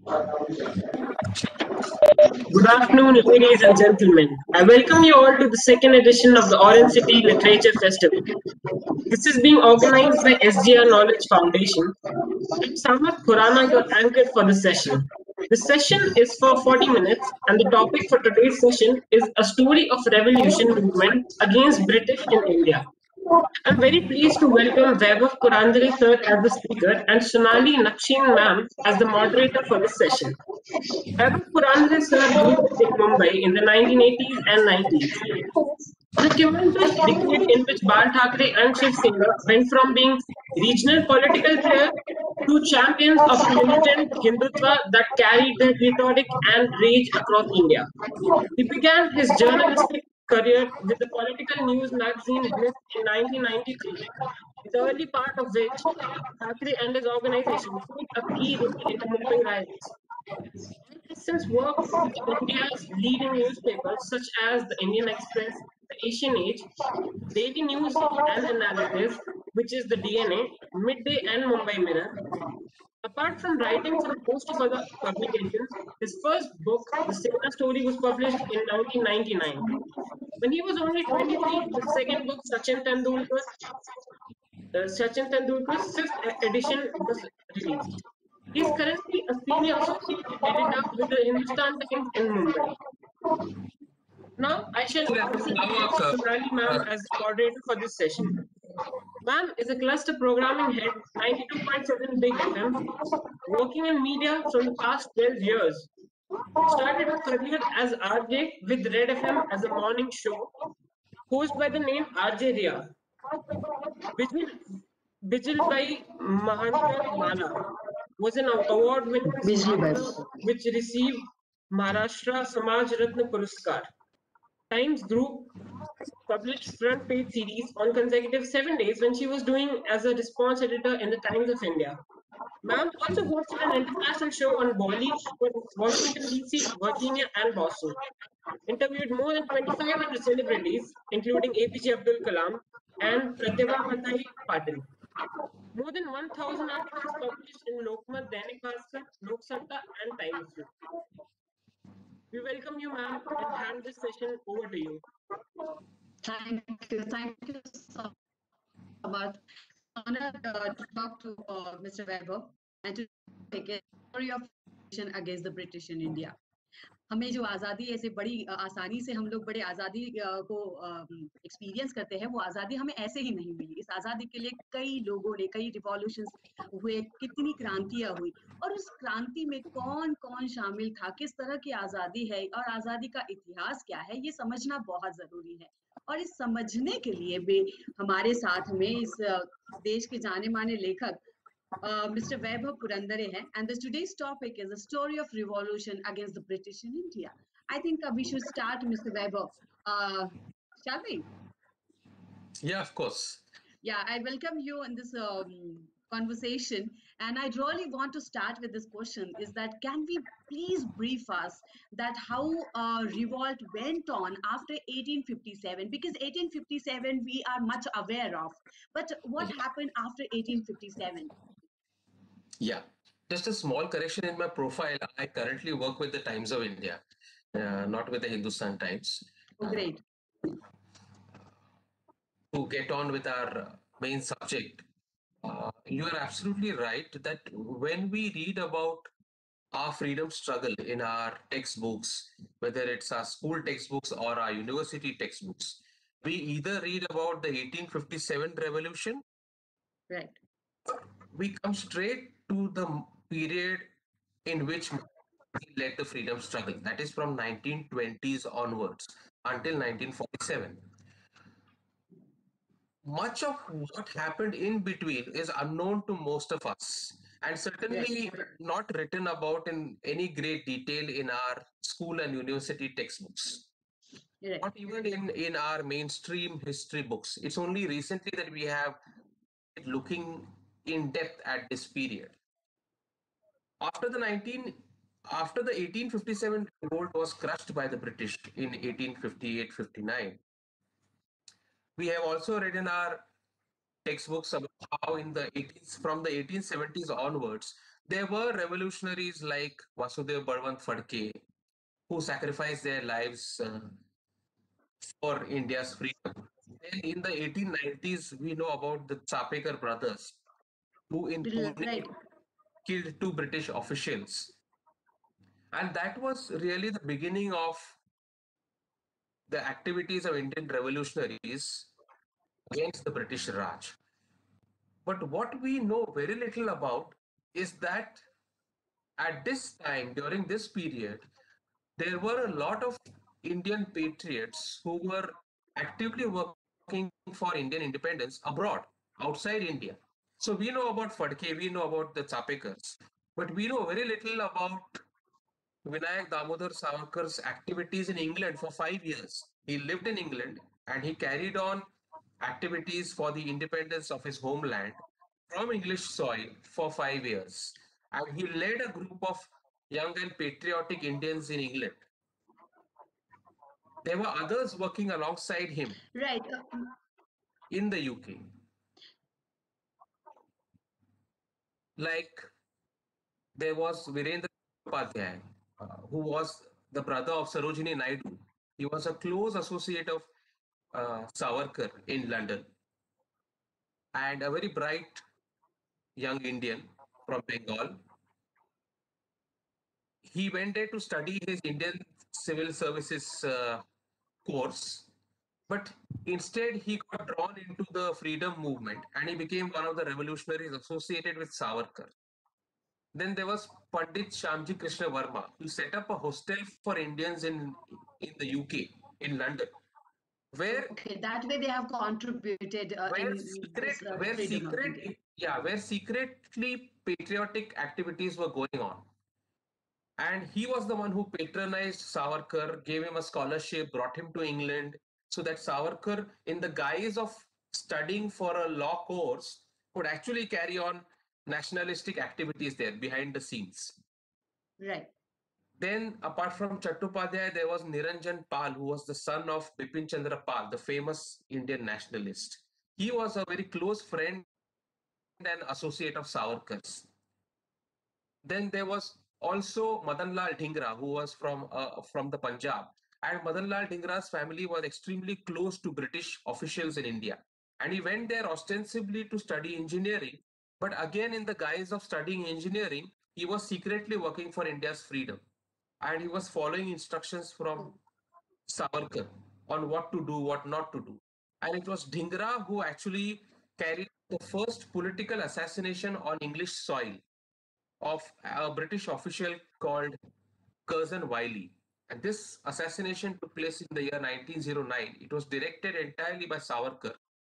Good afternoon, ladies and gentlemen. I welcome you all to the second edition of the Orange City Literature Festival. This is being organized by SGR Knowledge Foundation. I'm Samarth Khurana, your anchor for the session. The session is for 40 minutes, and the topic for today's session is a story of revolution movement against British in India. I'm very pleased to welcome Vaibhav Kurandare sir as the speaker and Sonali Nakshin ma'am as the moderator for this session. Vaibhav Kurandare sir grew up in Mumbai in the 1980s and 90s. The tumultuous decade in which Bal Thackeray and Shiv Sena went from being regional political players to champions of militant Hindutva that carried their rhetoric and rage across India. He began his journalistic career with the political news magazine Bliss in 1993, in the early part of which Thackeray and his organization played a key role in the Mumbai riots. He has since worked with India's leading newspapers such as the Indian Express, the Asian Age, Daily News and Analysis, which is the DNA, Midday and Mumbai Mirror. Apart from writing for a host of other publications, his first book, The Sena Story, was published in 1999. When he was only 23, his second book, Sachin Tendulkar's fifth edition, was released. He is currently a senior associate editor with the Hindustan Times in Mumbai. Now, I shall pass it on to Sonali ma'am as the moderator for this session. Ma'am is a cluster programming head, 92.7 Big FM, working in media from the past 12 years. Started her career as RJ with Red FM as a morning show, hosted by the name RJ Ria. Bijil, Bijil by Mahankar Mala was an award-winning बिजली author बस which received Maharashtra Samaj Ratna Puraskar. Times Group published front page series on consecutive 7 days when she was doing as a response editor in the Times of India. Ma'am also hosted an international show on Bolly for Washington, D.C., Virginia, and Boston. Interviewed more than 2,500 celebrities, including APJ Abdul Kalam and Pratibha Matai Patil. More than 1,000 articles published in Lokmat, Dainik Bhaskar, Lok Satta, and Times Group. We welcome you, ma'am, and hand this session over to you. Thank you so much. Honored to talk to Mr. Weber and to take a story of against the British in India. हमें जो आज़ादी ऐसे बड़ी आसानी से हम लोग बड़े आज़ादी को एक्सपीरियंस करते हैं, वो आज़ादी हमें ऐसे ही नहीं मिली। इस आज़ादी के लिए कई लोगों ने कई रिवॉल्यूशंस हुए, कितनी क्रांतियां हुई, और उस क्रांति में कौन कौन शामिल था, किस तरह की आज़ादी है और आज़ादी का इतिहास क्या है, ये समझना बहुत ज़रूरी है। और इस समझने के लिए भी हमारे साथ में इस देश के जाने माने लेखक Mr. Vaibhav Purandare hai, and today's topic is the story of revolution against the British in India. I think we should start, Mr. Vaibhav. Shall we? Yeah, of course. Yeah, I welcome you in this conversation, and I really want to start with this question: is that can we please brief us that how revolt went on after 1857? Because 1857 we are much aware of, but what happened after 1857? Yeah, just a small correction in my profile. I currently work with the Times of India, not with the Hindustan Times. Oh, great. To get on with our main subject, you are absolutely right that when we read about our freedom struggle in our textbooks, whether it's our school textbooks or our university textbooks, we either read about the 1857 revolution, right? We come straight to the period in which he led the freedom struggle. That is from 1920s onwards until 1947. Much of what happened in between is unknown to most of us, and certainly not written about in any great detail in our school and university textbooks. Not even in our mainstream history books. It's only recently that we have looking in depth at this period. After the 1857 revolt was crushed by the British in 1858-59, we have also read in our textbooks about how from the 1870s onwards, There were revolutionaries like Vasudev Balwant Phadke who sacrificed their lives for India's freedom. Then in the 1890s, we know about the Chapekar brothers who in Pune Right. killed two British officials. And that was really the beginning of the activities of Indian revolutionaries against the British Raj. But what we know very little about is that at this time, during this period, there were a lot of Indian patriots who were actively working for Indian independence abroad, outside India. So we know about Phadke, we know about the Chapekars, but we know very little about Vinayak Damodar Savarkar's activities in England for 5 years. He lived in England and he carried on activities for the independence of his homeland from English soil for 5 years. And he led a group of young and patriotic Indians in England. There were others working alongside him Right. in the UK, like there was Virendra Upadhyay, who was the brother of Sarojini Naidu. He was a close associate of Savarkar in London and a very bright young Indian from Bengal. He went there to study his Indian civil services course, but instead he got drawn into the freedom movement and he became one of the revolutionaries associated with Savarkar. Then there was Pandit Shamji Krishna Verma, who set up a hostel for Indians in the UK, in London, where Okay, that way they have contributed in this freedom of India. where secretly patriotic activities were going on. And he was the one who patronized Savarkar, gave him a scholarship, brought him to England, so that Savarkar, in the guise of studying for a law course, could actually carry on nationalistic activities there behind the scenes. Right. Then, apart from Chattopadhyay, there was Niranjan Pal, who was the son of Bipin Chandra Pal, the famous Indian nationalist. He was a very close friend and associate of Savarkar's. Then there was also Madan Lal Dhingra, who was from the Punjab. And Madan Lal Dhingra's family was extremely close to British officials in India. And he went there ostensibly to study engineering. But again, in the guise of studying engineering, he was secretly working for India's freedom. And he was following instructions from Savarkar on what to do, what not to do. And it was Dhingra who actually carried the first political assassination on English soil of a British official called Curzon Wiley. And this assassination took place in the year 1909. It was directed entirely by Savarkar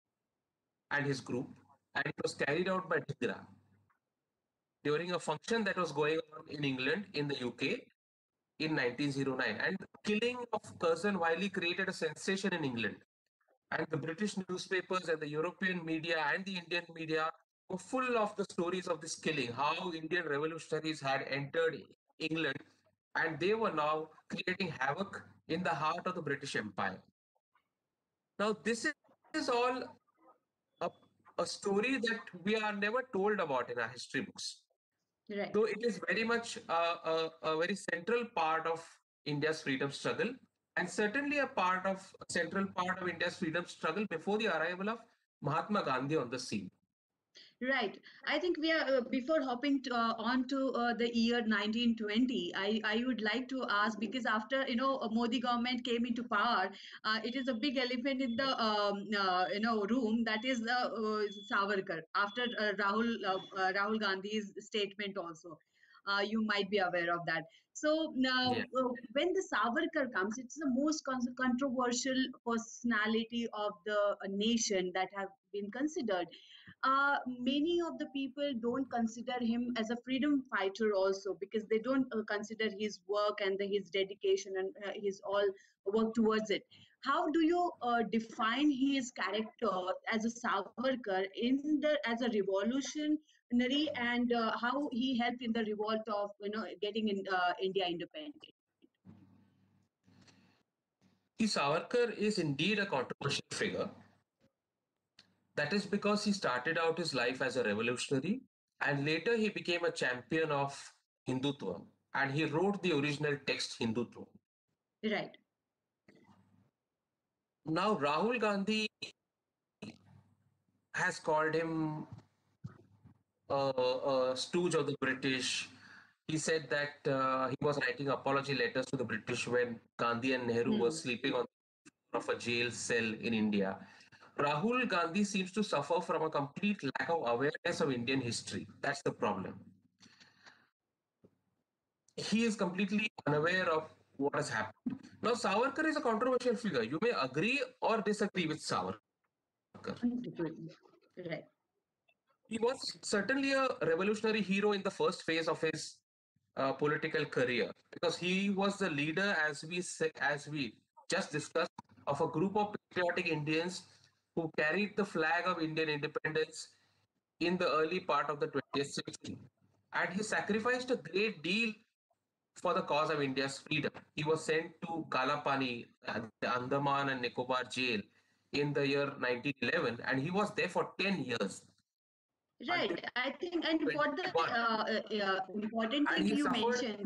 and his group, and it was carried out by Dhingra during a function that was going on in England, in the UK, in 1909. And the killing of Curzon Wiley created a sensation in England. And the British newspapers and the European media and the Indian media were full of the stories of this killing, how Indian revolutionaries had entered England and they were now creating havoc in the heart of the British Empire. Now, this is all a, a story that we are never told about in our history books. Right. So it is very much a very central part of India's freedom struggle, and certainly a central part of India's freedom struggle before the arrival of Mahatma Gandhi on the scene. Right. I think we are before hopping on to the year 1920. I would like to ask because after Modi government came into power, it is a big elephant in the room, that is the Savarkar. After Rahul Gandhi's statement also. You might be aware of that. So now, Yeah. when the Savarkar comes, it's the most controversial personality of the nation that have been considered. Many of the people don't consider him as a freedom fighter also, because they don't consider his work and his dedication and his all work towards it. How do you define his character as a Savarkar in the as a revolutionary, and how he helped in the revolt of getting India independent? Savarkar is indeed a controversial figure. That is because he started out his life as a revolutionary And later he became a champion of Hindutva, and he wrote the original text Hindutva. Right. Now Rahul Gandhi has called him a stooge of the British. He said that he was writing apology letters to the British when Gandhi and Nehru were Hmm. sleeping on the floor of a jail cell in India. Rahul Gandhi seems to suffer from a complete lack of awareness of Indian history. That's the problem. He is completely unaware of what has happened. Now, Savarkar is a controversial figure. You may agree or disagree with Savarkar. Different. Right. He was certainly a revolutionary hero in the first phase of his political career because he was the leader, as we just discussed, of a group of patriotic Indians who carried the flag of Indian independence in the early part of the 20th century. And he sacrificed a great deal for the cause of India's freedom. He was sent to Kalapani, the Andaman and Nicobar jail in the year 1911, and he was there for 10 years until Right. I think, and what the 21. important And thing he you suffered, mentioned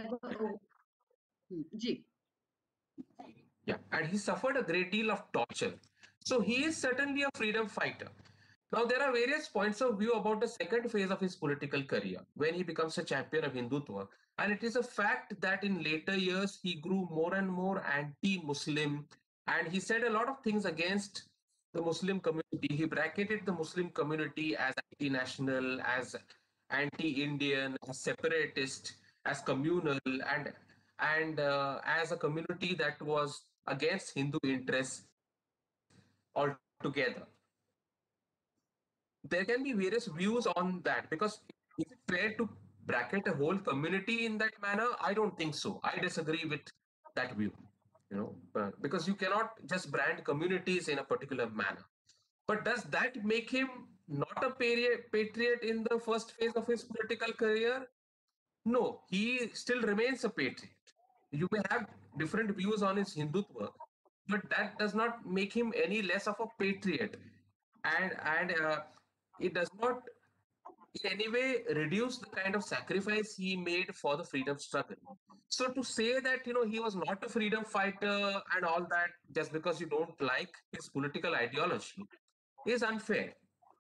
Ji. yeah, and he suffered a great deal of torture. So he is certainly a freedom fighter. Now, there are various points of view about the second phase of his political career when he becomes a champion of Hindutva. And it is a fact that in later years he grew more and more anti Muslim and he said a lot of things against the Muslim community. He bracketed the Muslim community as anti national, as anti Indian, as separatist, as communal, and as a community that was against Hindu interests altogether. There can be various views on that because is it fair to bracket a whole community in that manner? I don't think so. I disagree with that view, because you cannot just brand communities in a particular manner. But does that make him not a patriot in the first phase of his political career? No, he still remains a patriot. You may have different views on his Hindutva, but that does not make him any less of a patriot. And it does not in any way reduce the kind of sacrifice he made for the freedom struggle. So to say that he was not a freedom fighter and all that just because you don't like his political ideology is unfair.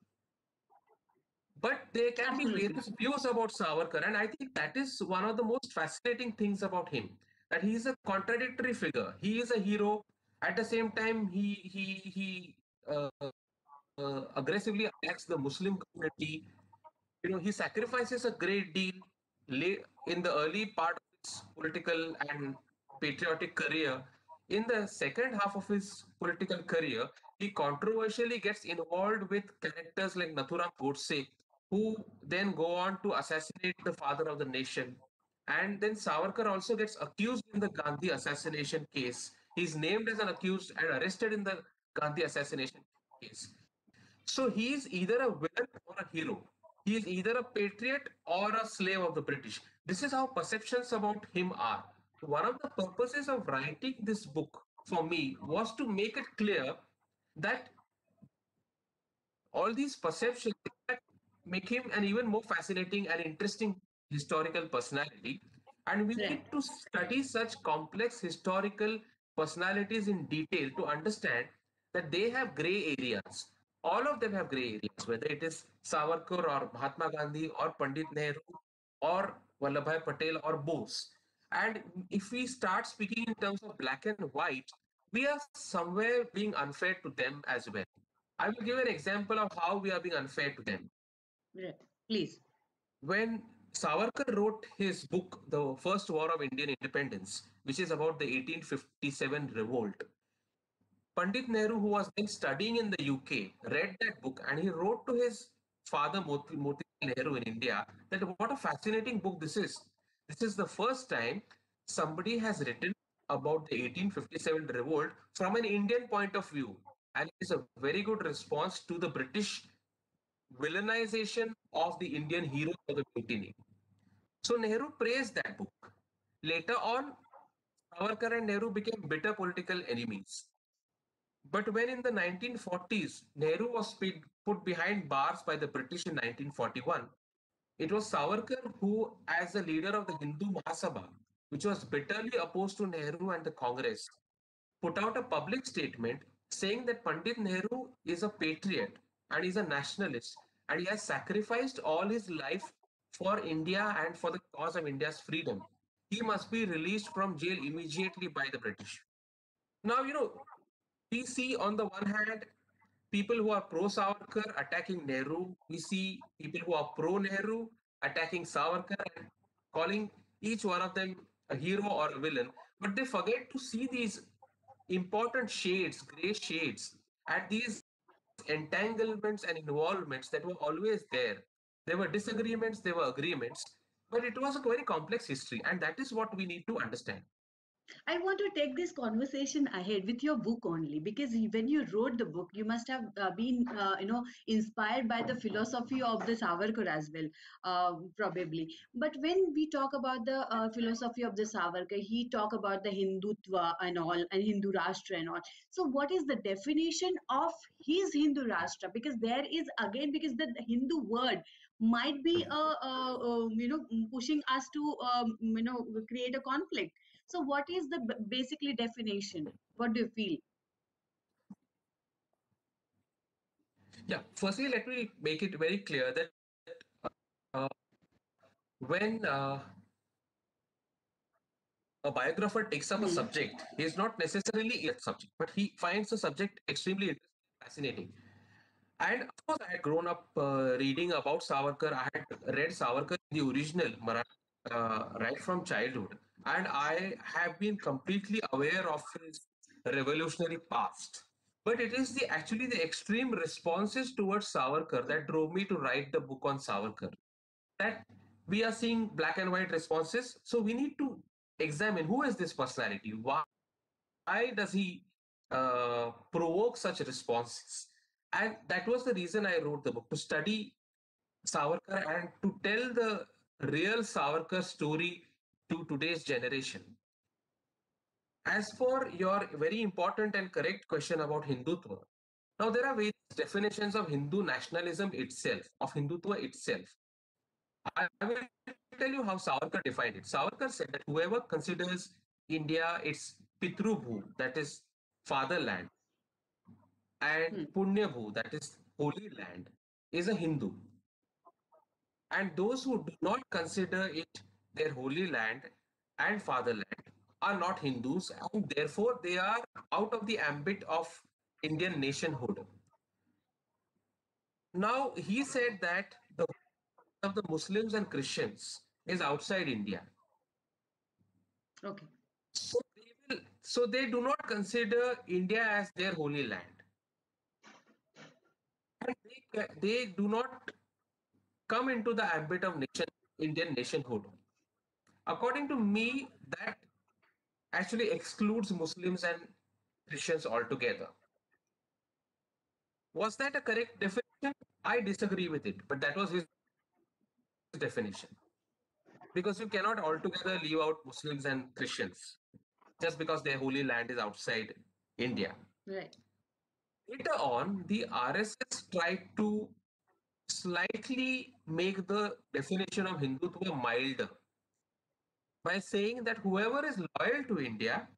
But there can be Absolutely. various views about Savarkar, and I think that is one of the most fascinating things about him. That he is a contradictory figure. He is a hero. At the same time, he aggressively attacks the Muslim community. He sacrifices a great deal in the early part of his political and patriotic career. In the second half of his political career, he controversially gets involved with characters like Nathuram Godse, who then go on to assassinate the father of the nation. And then Savarkar also gets accused in the Gandhi assassination case. He's named as an accused and arrested in the Gandhi assassination case. So he is either a villain or a hero. He is either a patriot or a slave of the British. This is how perceptions about him are. One of the purposes of writing this book for me was to make it clear that all these perceptions make him an even more fascinating and interesting historical personality. And we need Right. to study such complex historical personalities in detail to understand that they have gray areas. All of them have gray areas, whether it is Savarkar or Mahatma Gandhi or Pandit Nehru or Vallabhbhai Patel or Bose. And if we start speaking in terms of black and white, we are somewhere being unfair to them as well. I will give an example of how we are being unfair to them. Right. Please. When Savarkar wrote his book, The First War of Indian Independence, which is about the 1857 revolt, Pandit Nehru, who was then studying in the UK, read that book and he wrote to his father, Motilal Nehru in India, that what a fascinating book this is. This is the first time somebody has written about the 1857 revolt from an Indian point of view. And it is a very good response to the British villainization of the Indian hero of the mutiny. So Nehru praised that book. Later on, Savarkar and Nehru became bitter political enemies. But when in the 1940s, Nehru was put behind bars by the British in 1941, It was Savarkar who, as the leader of the Hindu Mahasabha, which was bitterly opposed to Nehru and the Congress, put out a public statement saying that Pandit Nehru is a patriot and he's a nationalist and he has sacrificed all his life for India and for the cause of India's freedom. He must be released from jail immediately by the British. Now, we see on the one hand people who are pro Savarkar attacking Nehru. We see people who are pro Nehru attacking Savarkar and calling each one of them a hero or a villain. But they forget to see these important shades, gray shades, and these entanglements and involvements that were always there. There were disagreements, there were agreements, but it was a very complex history, and that is what we need to understand. I want to take this conversation ahead with your book only, because when you wrote the book, you must have been, inspired by the philosophy of the Savarkar as well, probably. But when we talk about the philosophy of the Savarkar, he talk about the Hindutva and all, and Hindu Rashtra and all. So, what is the definition of his Hindu Rashtra? Because there is again, because the Hindu word might be, pushing us to, create a conflict. So, what is the basically definition? What do you feel? Yeah, firstly, let me make it very clear that uh, when a biographer takes up a Hmm. subject, he is not necessarily in that subject, but he finds the subject extremely interesting, fascinating. And of course, I had grown up reading about Savarkar. I had read Savarkar in the original Marathi right from childhood, and I have been completely aware of his revolutionary past. But it is the actually the extreme responses towards Savarkar that drove me to write the book on Savarkar. That we are seeing black and white responses, so we need to examine who is this personality. Why does he provoke such responses? And that was the reason I wrote the book, to study Savarkar and to tell the real Savarkar story to today's generation. As for your very important and correct question about Hindutva, now there are various definitions of Hindu nationalism itself, of Hindutva itself. I will tell you how Savarkar defined it. Savarkar said that whoever considers India its Pitrubhu, that is fatherland, and Hmm. Punyabhu, that is holy land, is a Hindu. And those who do not consider it their holy land and fatherland are not Hindus, and therefore they are out of the ambit of Indian nationhood. Now, he said that the of the Muslims and Christians is outside India. Okay. So they do not consider India as their holy land. And they do not come into the ambit of Indian nationhood. According to me, that actually excludes Muslims and Christians altogether. Was that a correct definition? I disagree with it, but that was his definition. Because you cannot altogether leave out Muslims and Christians just because their holy land is outside India. Right. Later on, the RSS tried to slightly make the definition of Hindutva milder by saying that whoever is loyal to India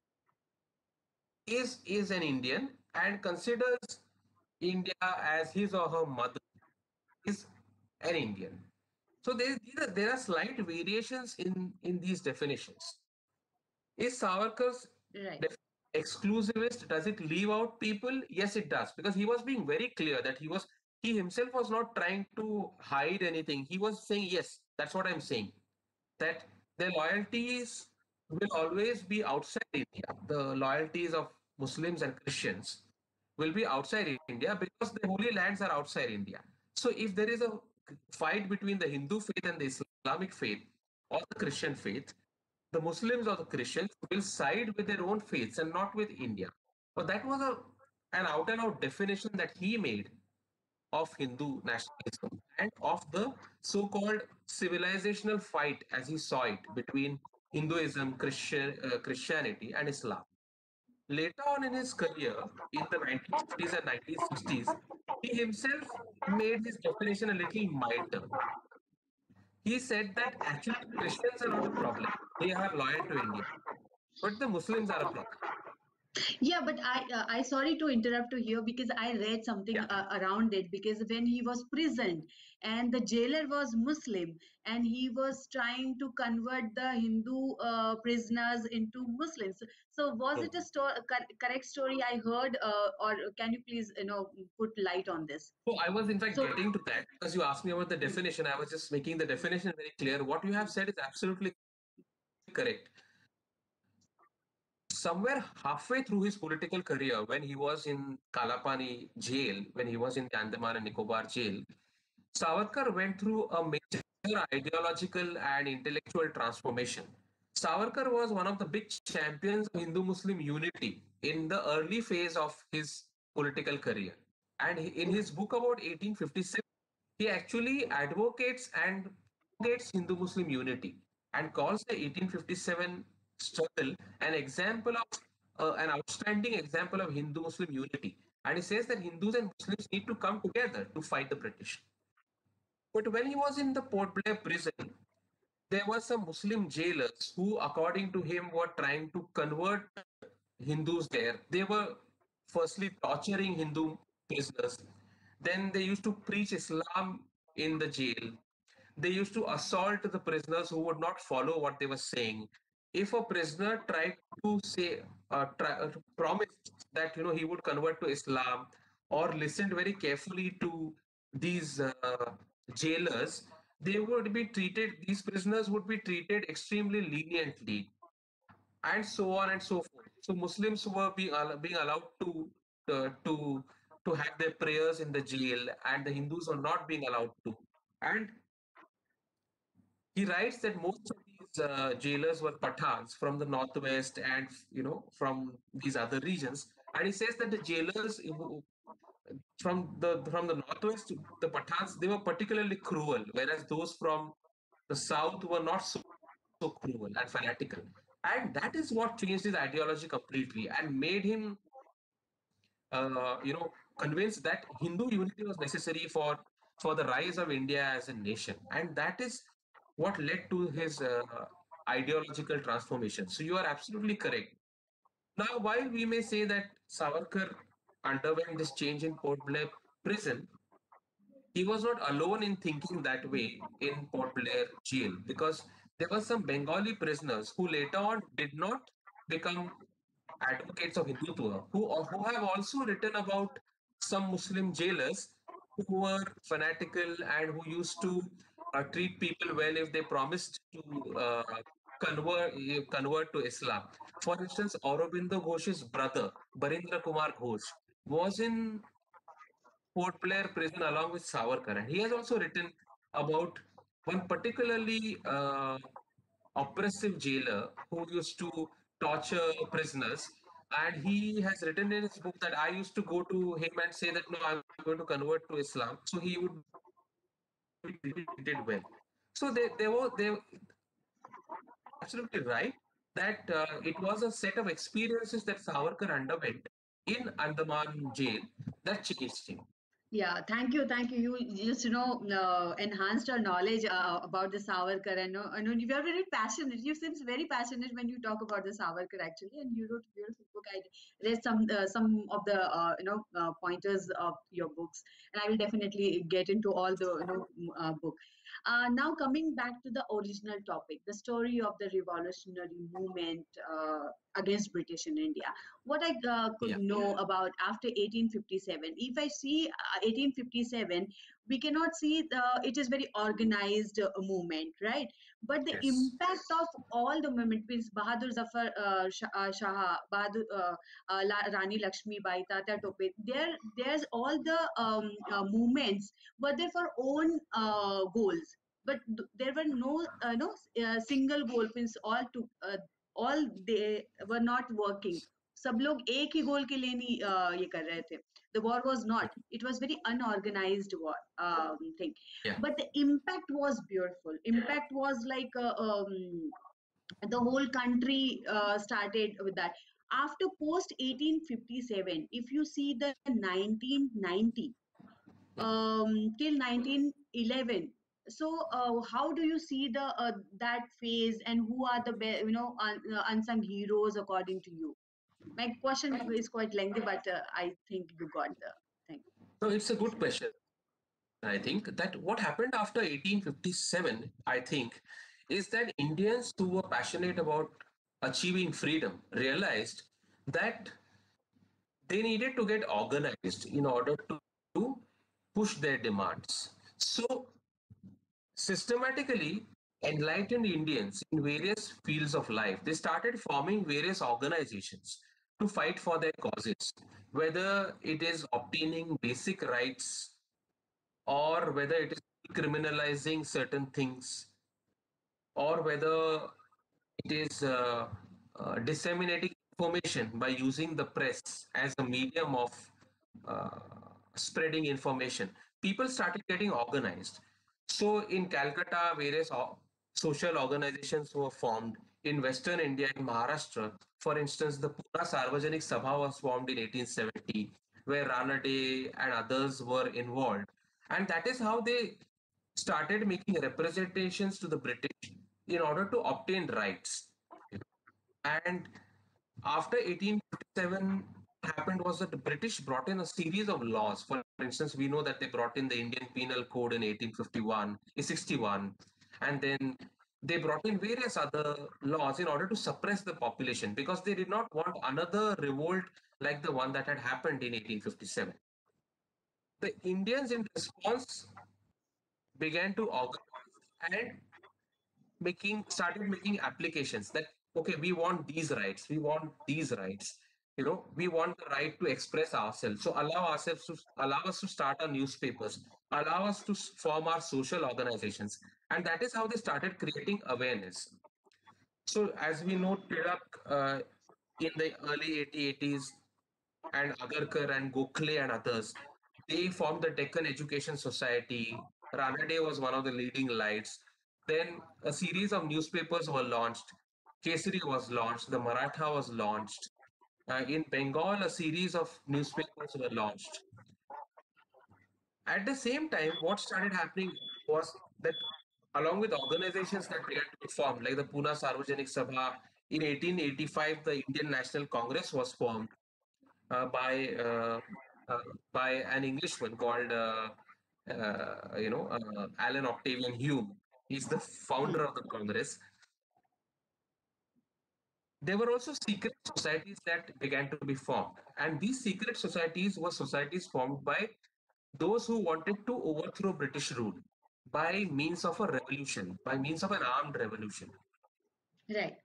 is an Indian and considers India as his or her mother is an Indian. So there are slight variations in these definitions. Is Savarkar's Right. def- exclusivist? Does it leave out people? Yes, it does, because he was being very clear that he himself was not trying to hide anything. He was saying, yes, that's what I'm saying. That their loyalties will always be outside India. The loyalties of Muslims and Christians will be outside India because the holy lands are outside India. So if there is a fight between the Hindu faith and the Islamic faith or the Christian faith, the Muslims or the Christians will side with their own faiths and not with India. But that was an out and out definition that he made of Hindu nationalism and of the so called civilizational fight, as he saw it, between Hinduism, Christianity, and Islam. Later on in his career, in the 1950s and 1960s, he himself made his definition a little milder. he said that actually Christians are not a problem. They are loyal to India, but the Muslims are a problem. Yeah, but I sorry to interrupt to here because I read something Yeah. around it, because when he was prisoned and the jailer was Muslim and he was trying to convert the Hindu prisoners into Muslims. So was it a correct story I heard, or can you please put light on this? So I was in fact So getting to that because you asked me about the definition. I was just making the definition very clear. What you have said is absolutely correct. Somewhere halfway through his political career, when he was in Kalapani jail, when he was in the Andaman and Nicobar jail, Savarkar went through a major ideological and intellectual transformation. Savarkar was one of the big champions of Hindu Muslim unity in the early phase of his political career. And in his book about 1857, he actually advocates and propagates Hindu Muslim unity and calls the 1857 struggle an example of an outstanding example of Hindu Muslim unity. And he says that Hindus and Muslims need to come together to fight the British. But when he was in the Port Blair prison, there were some Muslim jailers who, according to him, were trying to convert Hindus there. They were firstly torturing Hindu prisoners. Then they used to preach Islam in the jail. They used to assault the prisoners who would not follow what they were saying. If a prisoner tried to say, promise that he would convert to Islam, or listened very carefully to these jailers, they would be treated. These prisoners would be treated extremely leniently, and so on and so forth. So Muslims were being allowed to to have their prayers in the jail, and the Hindus were not being allowed to. And he writes that most of these jailers were Pathans from the northwest and from these other regions. And he says that the jailers from the northwest, the Pathans, they were particularly cruel, whereas those from the south were not so cruel and fanatical. And that is what changed his ideology completely and made him, convinced that Hindu unity was necessary for the rise of India as a nation, and that is what led to his ideological transformation. So you are absolutely correct. Now, while we may say that Savarkar underwent this change in Port Blair prison, he was not alone in thinking that way in Port Blair jail, because there were some Bengali prisoners who later on did not become advocates of Hindutva, who have also written about some Muslim jailers who were fanatical and who used to treat people well if they promised to convert to Islam. For instance, Aurobindo Ghosh's brother, Barindra Kumar Ghosh, was in Port Blair prison along with Savarkar. And he has also written about one particularly oppressive jailer who used to torture prisoners. And he has written in his book that I used to go to him and say that, no, I'm going to convert to Islam. So he would be treated well. So they were absolutely right that it was a set of experiences that Savarkar underwent in Andaman jail that changed him. yeah, thank you. You just enhanced our knowledge about the Savarkar. I know you are very passionate. You seems very passionate when you talk about the Savarkar actually, and you wrote a beautiful book. I read some of the pointers of your books, and I will definitely get into all the book. Now coming back to the original topic, the story of the revolutionary movement against British in India. What I could Yeah. know about after 1857, if I see 1857, we cannot see it is very organized movement, right? But the Yes. impact of all the movement means Bahadur Zafar Shah, Bahadur, Rani Lakshmi Bai, Tata Tope. There's all the movements were there for own goals, but there were no single goal. Means all they were not working. सब लोग एक ही गोल के लिए नहीं ये कर रहे थे. The war was not. It was very unorganized war thing, Yeah. but the impact was beautiful. Impact was like the whole country started with that. After post 1857, if you see the 1990 till 1911, How do you see the that phase, and who are the unsung heroes according to you? My question is quite lengthy, but I think you got the thing. So it's a good question. I think that what happened after 1857, I think, is that Indians who were passionate about achieving freedom realized that they needed to get organized in order to push their demands. So, systematically, enlightened Indians in various fields of life, they started forming various organizations to fight for their causes, whether it is obtaining basic rights or whether it is criminalizing certain things or whether it is disseminating information by using the press as a medium of uh, spreading information. People started getting organized. So in Calcutta, various social organizations were formed. In Western India, in Maharashtra, for instance, the Pune Sarvajanik Sabha was formed in 1870, where Ranade and others were involved. And that is how they started making representations to the British in order to obtain rights. And after 1857 happened was that the British brought in a series of laws. For instance, we know that they brought in the Indian Penal Code in 1851, 61, and then they brought in various other laws in order to suppress the population because they did not want another revolt like the one that had happened in 1857. The Indians in response began to organize and making applications that okay, we want these rights, we want these rights, we want the right to express ourselves, so allow us to start our newspapers, allow us to form our social organizations. And that is how they started creating awareness. So as we know, Tilak, in the early 1880s, and Agarkar and Gokhale and others, they formed the Deccan Education Society. Ranade was one of the leading lights. Then a series of newspapers were launched. Kesari was launched. The Maratha was launched. In Bengal, a series of newspapers were launched. At the same time, what started happening was that along with organizations that began to be formed, like the Pune Sarvajanik Sabha, in 1885, the Indian National Congress was formed uh, by uh, uh, by an Englishman called Alan Octavian Hume. He's the founder of the Congress. There were also secret societies that began to be formed, and these secret societies were societies formed by those who wanted to overthrow British rule by means of a revolution, by means of an armed revolution. Right.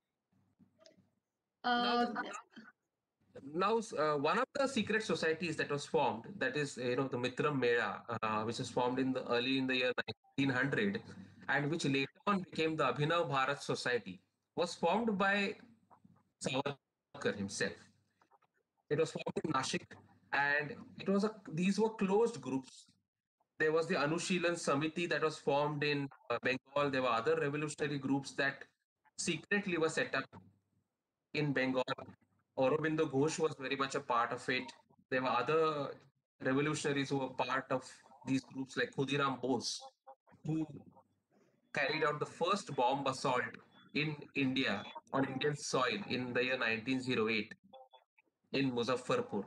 Now, Uh, one of the secret societies that was formed, that is, the Mitram Mela, which was formed early in the year 1900, and which later on became the Abhinav Bharat Society, was formed by Savarkar himself. It was formed in Nashik, and these were closed groups. There was the Anushilan Samiti that was formed in Bengal. There were other revolutionary groups that secretly were set up in Bengal. Aurobindo Ghosh was very much a part of it. There were other revolutionaries who were part of these groups, like Khudiram Bose, who carried out the first bomb assault in India on Indian soil in the year 1908 in Muzaffarpur.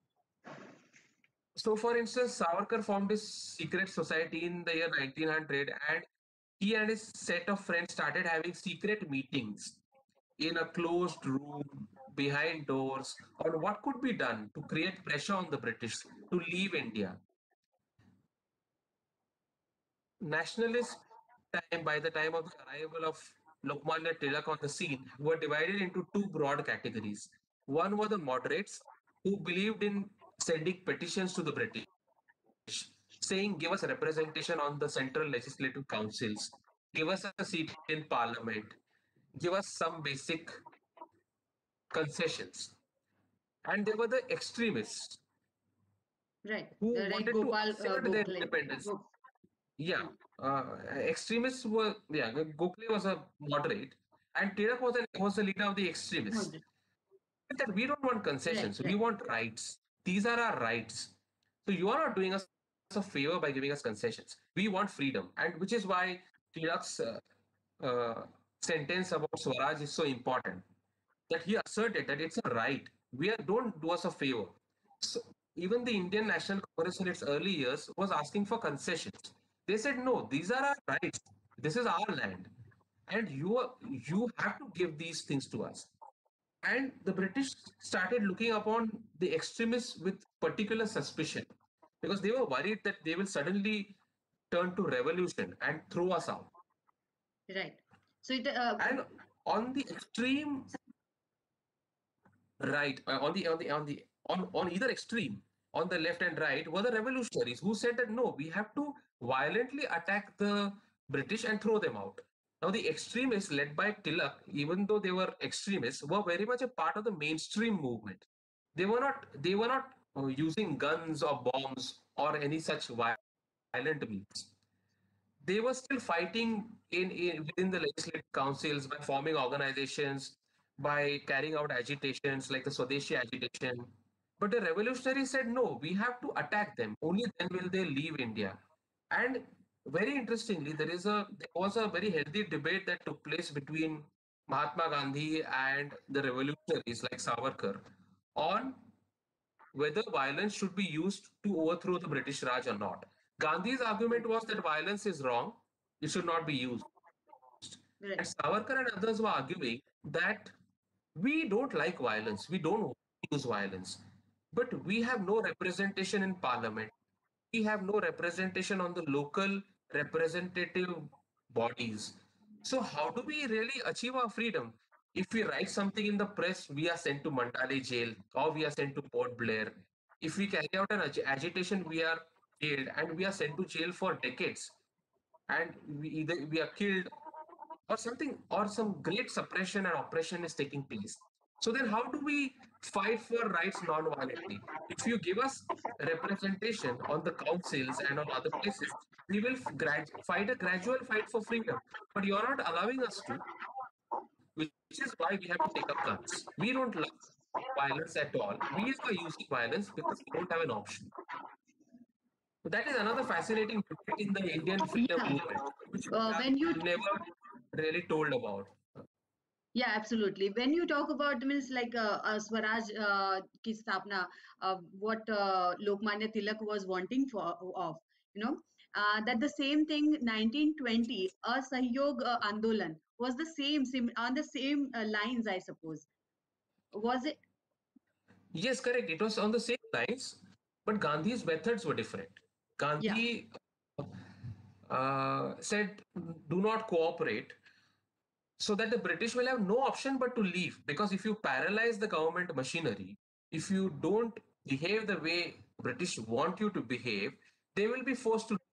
So, for instance, Savarkar formed his secret society in the year 1900, and he and his set of friends started having secret meetings in a closed room behind doors on what could be done to create pressure on the British to leave India. Nationalist by the time of the arrival of Lokmanya Tilak on the scene, were divided into two broad categories. One were the moderates who believed in sending petitions to the British saying, give us representation on the central legislative councils, give us a seat in parliament, give us some basic concessions. And there were the extremists right. who Like wanted to Gopal assert their Gokhale. independence. Yeah, extremists were, yeah, Gokhale was a moderate, and Tilak was the leader of the extremists. Moderate. That we don't want Right. concessions, we Right. want rights. These are our rights. So you are not doing us a favor by giving us concessions. We want freedom, and which is why Tilak's sentence about Swaraj is so important. That he asserted that it's a right. Don't do us a favor. So even the Indian National Congress in its early years was asking for concessions. They said, no, these are our rights. This is our land, and you have to give these things to us. And the British started looking upon the extremists with particular suspicion because they were worried that they will suddenly turn to revolution and throw us out. Right. So And on the extreme right, on either extreme, on the left and right, were the revolutionaries who said that no, we have to violently attack the British and throw them out. Now, the extremists led by Tilak, even though they were extremists, were very much a part of the mainstream movement. They were not using guns or bombs or any such violent means. They were still fighting within the legislative councils by forming organizations, by carrying out agitations like the Swadeshi agitation. But the revolutionaries said, no, we have to attack them. Only then will they leave India. And very interestingly, there was a very healthy debate that took place between Mahatma Gandhi and the revolutionaries like Savarkar on whether violence should be used to overthrow the British Raj or not. Gandhi's argument was that violence is wrong, it should not be used. And right. Savarkar and others were arguing that we don't like violence, we don't want to use violence, but we have no representation in parliament, we have no representation on the local representative bodies. So, how do we really achieve our freedom? If we write something in the press, we are sent to Mandale jail or we are sent to Port Blair. If we carry out an agitation, we are jailed and we are sent to jail for decades. And we are killed or something, or some great suppression and oppression is taking place. So then how do we fight for rights non-violently? If you give us representation on the councils and on other places, we will fight a gradual fight for freedom. But you're not allowing us to, which is why we have to take up guns. We don't love violence at all. We are using violence because we don't have an option. So that is another fascinating debate in the Indian freedom Yeah. movement, which we are When you never really told about. Yeah, absolutely. When you talk about means like Swaraj ki sthapna, what Lokmanya Tilak was wanting for of, you know, that the same thing 1920, a Sahyog Andolan was the same on the same lines, I suppose. Was it? Yes, correct. It was on the same lines, but Gandhi's methods were different. Yeah, Gandhi said, do not cooperate, so that the British will have no option but to leave. Because if you paralyze the government machinery, if you don't behave the way British want you to behave, they will be forced to.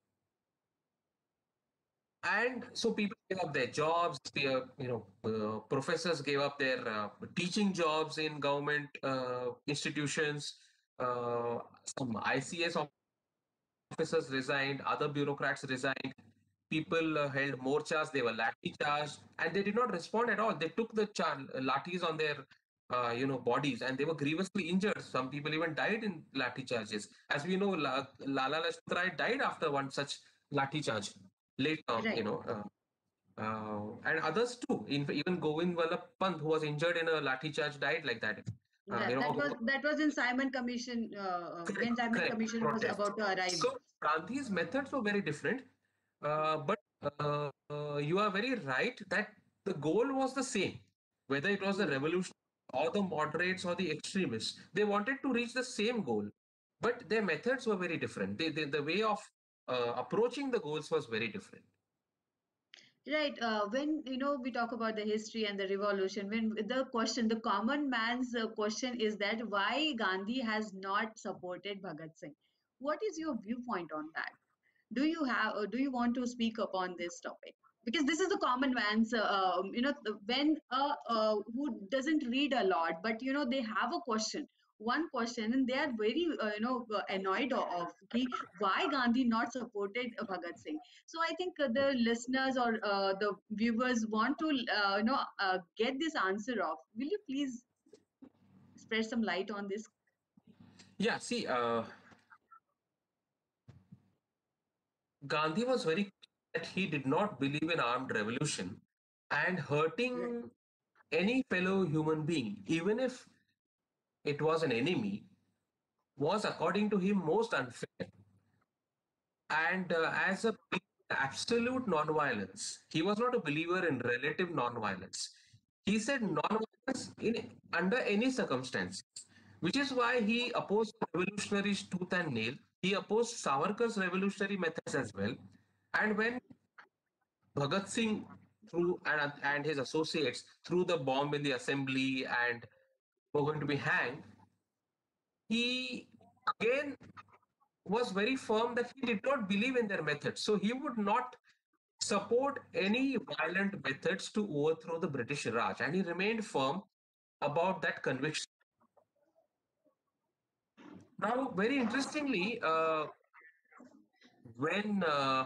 And so people gave up their jobs. Professors gave up their teaching jobs in government institutions. Some ICS officers resigned, other bureaucrats resigned. People held morchas, they were lathi charged, and they did not respond at all. They took the lathis on their bodies, and they were grievously injured. Some people even died in lathi charges. As we know, Lala Lajpat Rai died after one such lathi charge. Later, right. and others too. Even Govind Vallabh Pant, who was injured in a lathi charge, died like that. Yeah, that was in Simon Commission when Correct, Simon correct. Commission was Protest. about to arrive. So Gandhi's methods were very different, but you are very right that the goal was the same. Whether it was the revolution or the moderates or the extremists, they wanted to reach the same goal, but their methods were very different. The way of approaching the goals was very different. Right. When we talk about the history and the revolution, when the common man's question is that why Gandhi has not supported Bhagat Singh. What is your viewpoint on that? Do you want to speak upon this topic? Because this is the common man's, when who doesn't read a lot, but they have a question, one question, and they are very annoyed of why Gandhi not supported Bhagat Singh. So I think the listeners or the viewers want to get this answer of. Will you please spread some light on this? Yeah, see, Gandhi was very clear that he did not believe in armed revolution, and Right. hurting any fellow human being, even if it was an enemy, was according to him most unfair. And as a absolute non-violence, he was not a believer in relative non-violence. He said non-violence in under any circumstance, which is why he opposed revolutionaries tooth and nail. He opposed Savarkar's revolutionary methods as well. And when Bhagat Singh threw and his associates threw the bomb in the assembly and were going to be hanged, he again was very firm that he did not believe in their methods. So he would not support any violent methods to overthrow the British Raj, and he remained firm about that conviction. Now, very interestingly, when uh,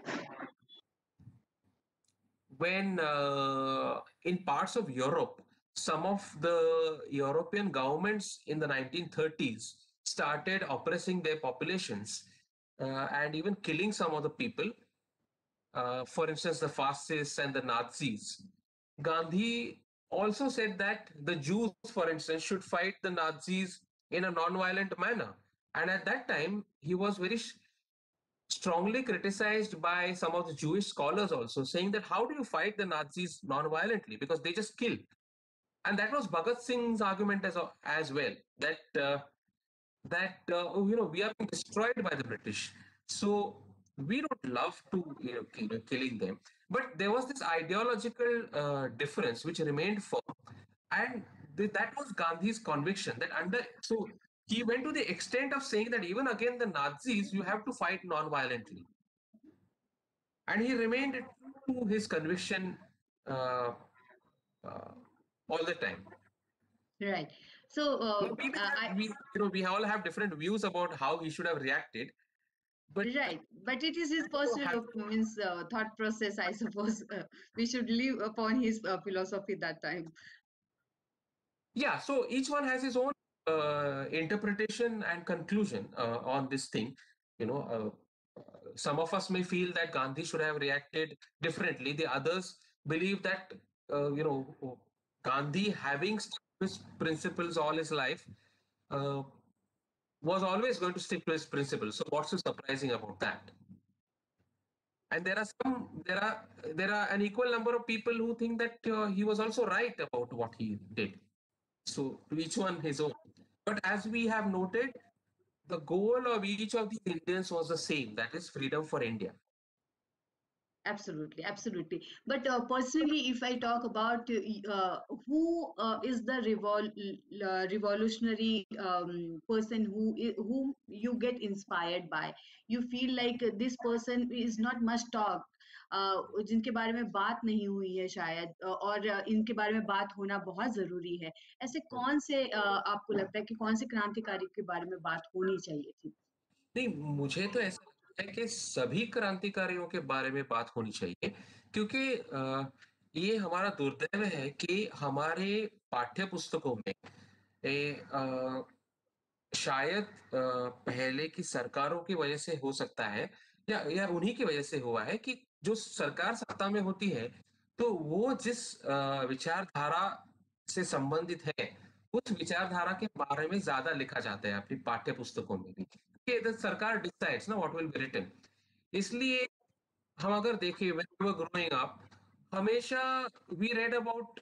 when in parts of Europe, some of the European governments in the 1930s started oppressing their populations and even killing some of the people. For instance, the fascists and the Nazis. Gandhi also said that the Jews, for instance, should fight the Nazis in a non-violent manner. And at that time, he was very strongly criticized by some of the Jewish scholars also, saying that how do you fight the Nazis non-violently? Because they just kill. And that was Bhagat Singh's argument as well, that we are being destroyed by the British, so we don't love to killing them. But there was this ideological difference which remained firm, and that was Gandhi's conviction that under so he went to the extent of saying that even against the Nazis you have to fight non-violently, and he remained true to his conviction uh, uh, all the time. Right. So Now, we may have I we all have different views about how he should have reacted, but right, but it is his so personal have means thought process. I suppose we should live upon his philosophy that time. yeah, so each one has his own interpretation and conclusion on this thing. You know, some of us may feel that Gandhi should have reacted differently. The others believe that, Gandhi, having stuck to his principles all his life, uh, was always going to stick to his principles. So, what's so surprising about that? And there are an equal number of people who think that he was also right about what he did. So to each one his own. But as we have noted, the goal of each of these Indians was the same, that is freedom for India. Absolutely, absolutely. But personally, if I talk about who is the revolutionary person whom you get inspired by, you feel like this person is not much talked, जिनके बारे में बात नहीं हुई है शायद, और इनके बारे में बात होना बहुत जरूरी है। ऐसे कौन से आपको लगता है कि कौन से क्रांतिकारी के बारे में बात होनी चाहिए थी? नहीं, मुझे तो ऐसा लगता है कि सभी क्रांतिकारियों के बारे में बात होनी चाहिए, क्योंकि ये हमारा दुर्दैव है कि हमारे पाठ्य पुस्तकों में शायद पहले की सरकारों की वजह से हो सकता है, या उन्हीं की वजह से हुआ है कि जो सरकार सत्ता में होती है, तो वो जिस विचारधारा से संबंधित है, उस विचारधारा के बारे में ज्यादा लिखा जाता है अपनी पाठ्य पुस्तकों में भी, कि सरकार डिसाइड्स ना व्हाट विल बी रिटन। इसलिए हम अगर देखें when we were growing up, हमेशा we read about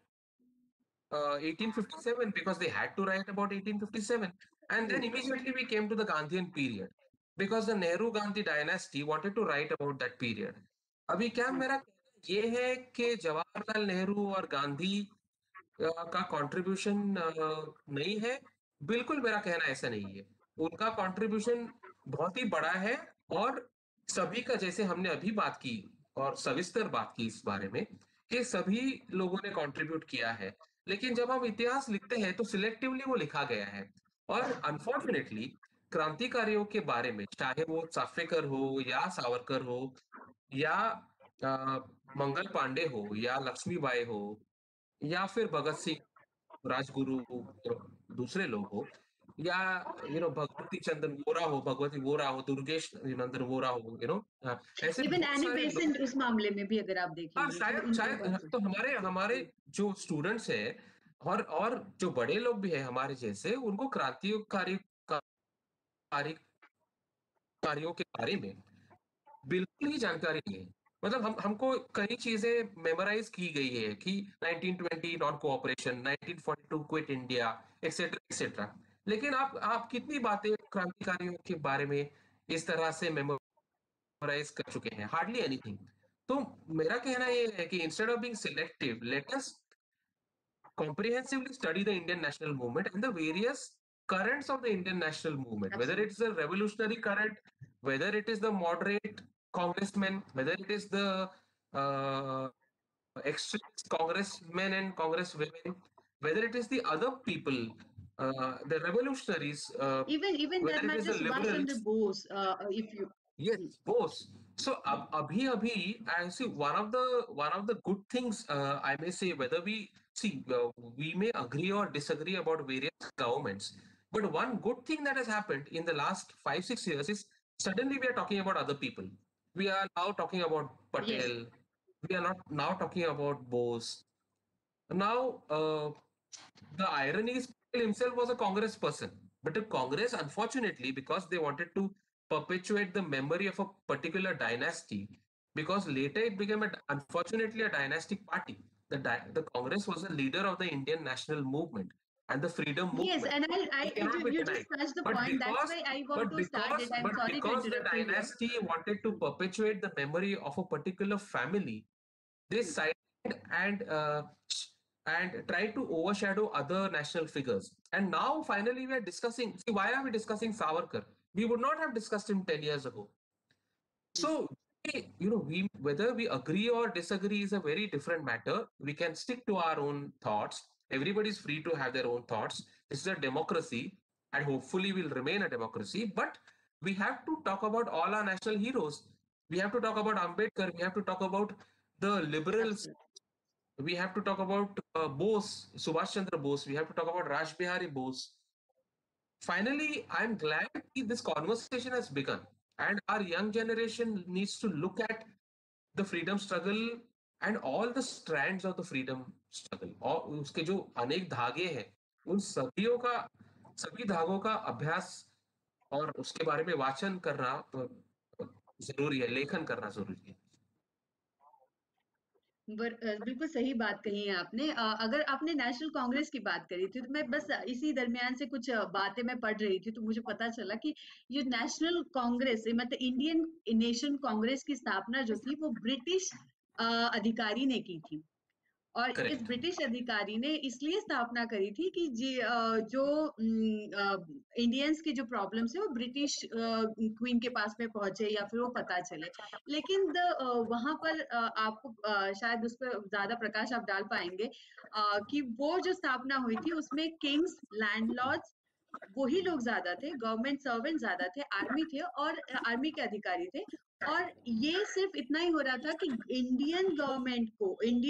1857 because they had to write about 1857, and then immediately we came to the Gandhian period because the Nehru Gandhi dynasty wanted to write about that period. अभी क्या मेरा कहना ये है कि जवाहरलाल नेहरू और गांधी का कंट्रीब्यूशन नहीं है, बिल्कुल मेरा कहना ऐसा नहीं है। उनका कंट्रीब्यूशन बहुत ही बड़ा है, और सभी का, जैसे हमने अभी बात की और सविस्तर बात की इस बारे में, कि सभी लोगों ने कंट्रीब्यूट किया है, लेकिन जब हम इतिहास लिखते हैं तो सिलेक्टिवली वो लिखा गया है। और अनफॉर्चुनेटली क्रांतिकारियों के बारे में, चाहे वो चाफेकर हो या सावरकर हो या अ, मंगल पांडे हो या लक्ष्मीबाई हो या फिर भगत सिंह, राजगुरु, दूसरे लोग हो, या भगवती चंद्रन वोरा हो, भगवती वोरा हो, दुर्गेश नंदन वोरा हो, ऐसे इवन बहुत एनी सारे लोग। बेसेंट उस मामले में भी अगर आप हाँ, देखेंगे तो शायद इनका शायद बहुत। तो हमारे हमारे जो स्टूडेंट्स हैं और जो बड़े लोग भी हैं हमारे जैसे, उनको क्रांतिकारी कार्य कार्यों के बारे में बिल्कुल ही जानकारी नहीं है। मतलब हमको कई चीजें मेमोराइज की गई है कि 1920 non cooperation, 1942 quit India, etcetera etcetera. लेकिन आप कितनी बातें क्रांतिकारियों के बारे में इस तरह से मेमोराइज कर चुके हैं? Hardly anything. तो मेरा कहना ये है कि instead of being selective, let us comprehensively study the Indian national movement and the various currents of the Indian national movement, whether Absolutely. it's the revolutionary current, whether it is the moderate congressmen, whether it is the uh, extremist congressmen and congresswomen, whether it is the other people, the revolutionaries, Even whether that it is matter the Subhash Chandra liberals. Bose, if you. Hmm. Yes, both. So abhi I see one of the good things, I may say, whether we may agree or disagree about various governments, but one good thing that has happened in the last 5-6 years is suddenly we are talking about other people. We are now talking about Yes. Patel. We are not now talking about Bose. Now, the irony is Patel himself was a Congress person, but the Congress, unfortunately, because they wanted to perpetuate the memory of a particular dynasty, because later it became, unfortunately, a dynastic party. The Congress was a leader of the Indian national movement and the freedom Yes, movement. and It cannot be you just denied. touched the But point. That's because, why I want but to start because, it. I'm but sorry to because the interrupt you here. dynasty wanted to perpetuate the memory of a particular family, they Hmm. sided and tried to overshadow other national figures. And now finally we are discussing. See, why are we discussing Savarkar? We would not have discussed him 10 years ago. Hmm. So we whether we agree or disagree is a very different matter. We can stick to our own thoughts. Everybody is free to have their own thoughts. This is a democracy, and hopefully will remain a democracy. But we have to talk about all our national heroes. We have to talk about Ambedkar. We have to talk about the liberals. Absolutely. We have to talk about Bose, Subhash Chandra Bose. We have to talk about Raj Bihari Bose. Finally, I'm glad this conversation has begun, and our young generation needs to look at the freedom struggle and all the strands of the freedom struggle, और उसके जो अनेक धागे हैं, उन सभी धागों का अभ्यास और उसके बारे में वाचन करना जरूरी है, लेखन करना जरूरी है। बिल्कुल सही बात कही है आपने। अगर आपने नेशनल कांग्रेस की बात करी थी तो मैं बस इसी दरमियान से कुछ बातें मैं पढ़ रही थी तो मुझे पता चला कि ये नेशनल कांग्रेस मतलब इंडियन नेशन कांग्रेस की स्थापना जो थी वो ब्रिटिश अधिकारी ने की थी। और इस करेक्ट। ब्रिटिश अधिकारी ने इसलिए स्थापना करी थी कि जो इंडियंस की जो प्रॉब्लम्स है वो ब्रिटिश क्वीन के पास में पहुंचे या फिर वो पता चले। लेकिन वहां पर आपको शायद उस पर ज्यादा प्रकाश आप डाल पाएंगे कि वो जो स्थापना हुई थी उसमें किंग्स, लैंडलॉर्ड्स, वही लोग ज्यादा थे, गवर्नमेंट सर्वेंट ज्यादा थे, आर्मी थे और आर्मी के अधिकारी थे। और ये सिर्फ इतना ही हो रहा था कि इंडियन गवर्नमेंट को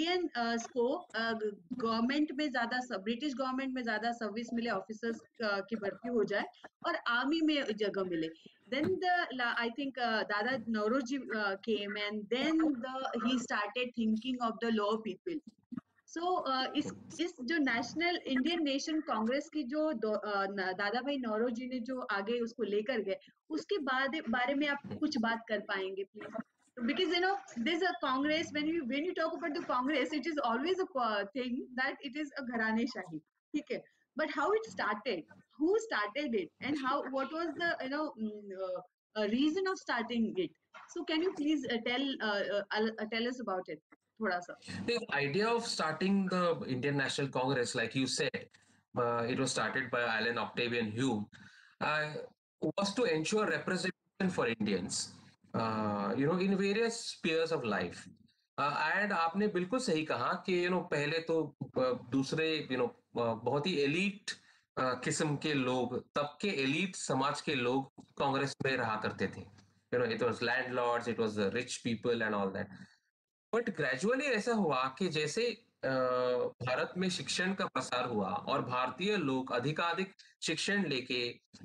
गवर्नमेंट में ज्यादा ब्रिटिश गवर्नमेंट में ज्यादा सर्विस मिले, ऑफिसर्स की भर्ती हो जाए और आर्मी में जगह मिले। then the I think Dada Nauroji came and then he started thinking of the lower people. सो इस जो नेशनल इंडियन नेशन कांग्रेस की जो दादा भाई नौरोजी ने जो आगे उसको लेकर गए उसके बाद बारे में आप कुछ बात कर पाएंगे please? Because there's a Congress, when you talk about the Congress, it is always a thing that it is a gharane shahi, ठीक है? But how it started, who started it, and what was the reason of starting it? So can you please tell us about it, थोड़ा सा? The idea of starting the Indian National Congress, like you said, it was started by Alan Octavian Hume, uh, was to ensure representation for Indians, in various spheres of life. And आपने बिल्कुल सही कहा कि पहले तो दूसरे बहुत ही elite किस्म के लोग, तब के एलीट समाज के लोग कांग्रेस में रहा करते थे। It was landlords, it was the rich people and all that. But gradually ऐसा हुआ कि जैसे भारत में शिक्षण का प्रसार हुआ और भारतीय लोग अधिकाधिक शिक्षण लेके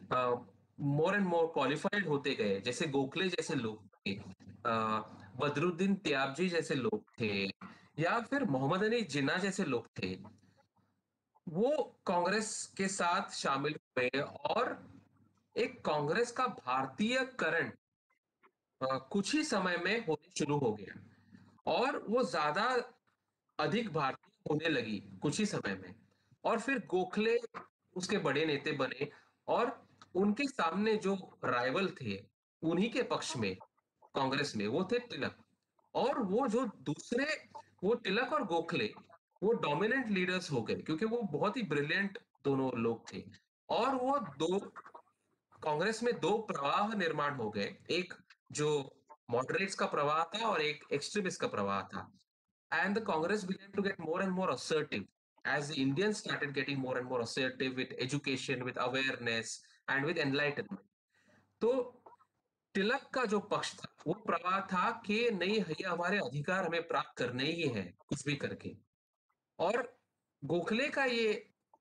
मोर एंड मोर क्वालिफाइड होते गए, जैसे गोखले जैसे लोग थे, बदरुद्दीन त्याबजी जैसे लोग थे, या फिर मोहम्मद अली जिन्ना जैसे लोग थे, वो कांग्रेस के साथ शामिल हुए और एक कांग्रेस का भारतीयकरण कुछ ही समय में होने शुरू हो गया और वो ज्यादा अधिक भारतीय होने लगी कुछ ही समय में। और फिर गोखले उसके बड़े नेता बने और उनके सामने जो राइवल थे उन्हीं के पक्ष में कांग्रेस में वो थे तिलक। और वो जो दूसरे, वो तिलक और गोखले वो डोमिनेंट लीडर्स हो गए क्योंकि वो बहुत ही ब्रिलियंट दोनों लोग थे। और वो दो, कांग्रेस में दो प्रवाह निर्माण हो गए, एक जो मॉडरेट्स का प्रवाह था और एक एक्सट्रीमिस्ट का प्रवाह था। And the Congress began to get more and more assertive as the Indians started getting more and more assertive with education, with awareness, and with enlightenment. तो तिलक का जो पक्ष था वो प्रवाह था कि नहीं, ये हमारे अधिकार हमें प्राप्त करने ही है कुछ भी करके। और गोखले का ये,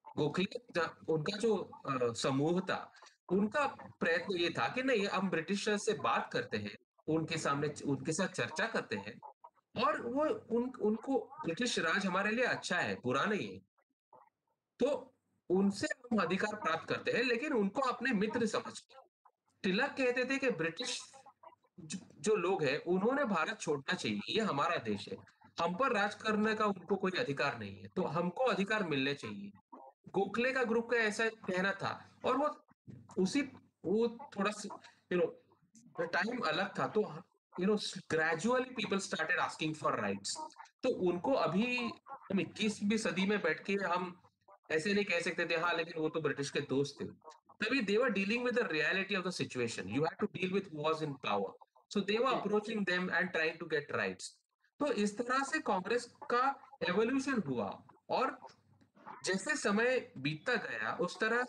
उनका जो समूह था, उनका प्रयत्न ये था कि नहीं, हम ब्रिटिशर से बात करते हैं, उनके सामने उनके साथ चर्चा करते हैं और वो उनको ब्रिटिश राज हमारे लिए अच्छा है, बुरा नहीं है, तो उनसे हम अधिकार प्राप्त करते हैं, लेकिन उनको अपने मित्र समझ के। तिलक कहते थे कि ब्रिटिश जो लोग हैं उन्होंने भारत छोड़ना चाहिए, ये हमारा देश है, हम पर राज करने का उनको कोई अधिकार नहीं है, तो हमको अधिकार मिलने चाहिए। गोखले का ग्रुप का ऐसा कहना था। और वो उसी, वो थोड़ा यू नो टाइम अलग था, तो gradually people started asking for rights. तो उनको अभी हम 21वीं सदी में बैठ के हम ऐसे नहीं कह सकते थे हाँ लेकिन वो तो ब्रिटिश के दोस्त थे। तभी they were dealing with the reality of the situation. You had to deal with who was in power. So they were approaching them and trying to get rights. तो इस तरह से कांग्रेस का एवोल्यूशन हुआ। और जैसे समय बीतता गया उस तरह